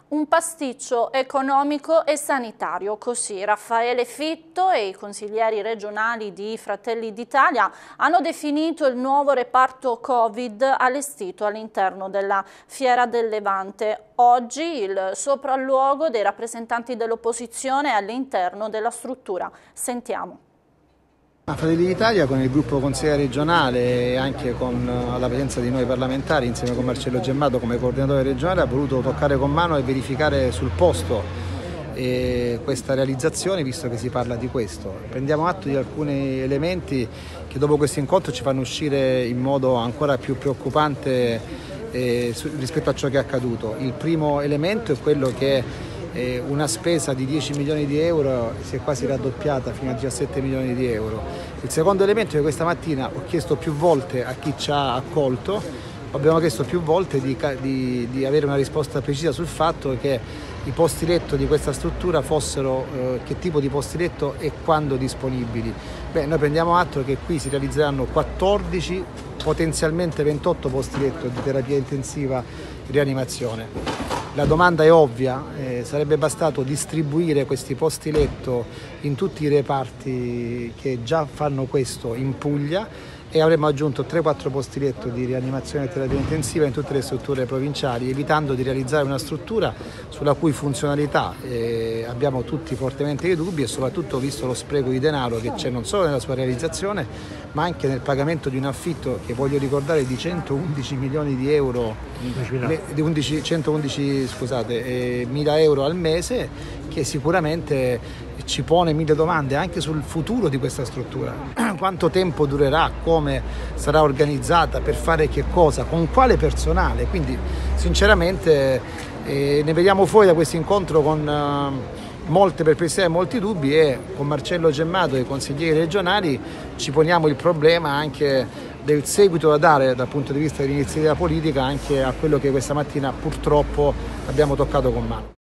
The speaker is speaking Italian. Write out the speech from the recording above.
Un pasticcio economico e sanitario, così Raffaele Fitto e i consiglieri regionali di Fratelli d'Italia hanno definito il nuovo reparto Covid allestito all'interno della Fiera del Levante. Oggi il sopralluogo dei rappresentanti dell'opposizione è all'interno della struttura. Sentiamo. Fratelli d'Italia con il gruppo consigliere regionale e anche con la presenza di noi parlamentari insieme con Marcello Gemmato come coordinatore regionale ha voluto toccare con mano e verificare sul posto questa realizzazione, visto che si parla di questo. Prendiamo atto di alcuni elementi che dopo questo incontro ci fanno uscire in modo ancora più preoccupante rispetto a ciò che è accaduto. Il primo elemento è quello che una spesa di 10 milioni di euro si è quasi raddoppiata fino a 17 milioni di euro. Il secondo elemento è che questa mattina ho chiesto più volte a chi ci ha accolto, abbiamo chiesto più volte di avere una risposta precisa sul fatto che i posti letto di questa struttura fossero che tipo di posti letto e quando disponibili. Noi prendiamo atto che qui si realizzeranno 14, potenzialmente 28 posti letto di terapia intensiva e rianimazione. La domanda è ovvia, sarebbe bastato distribuire questi posti letto in tutti i reparti che già fanno questo in Puglia e avremmo aggiunto 3-4 posti letto di rianimazione e terapia intensiva in tutte le strutture provinciali, evitando di realizzare una struttura sulla cui funzionalità abbiamo tutti fortemente dei dubbi e soprattutto visto lo spreco di denaro che c'è non solo nella sua realizzazione ma anche nel pagamento di un affitto che voglio ricordare di 111 milioni di euro, di 111 mila euro al mese, che sicuramente ci pone mille domande anche sul futuro di questa struttura. Quanto tempo durerà, come sarà organizzata, per fare che cosa, con quale personale. Quindi sinceramente ne vediamo fuori da questo incontro con molte perplessità e molti dubbi e con Marcello Gemmato e i consiglieri regionali ci poniamo il problema anche del seguito da dare dal punto di vista dell'iniziativa politica anche a quello che questa mattina purtroppo abbiamo toccato con mano.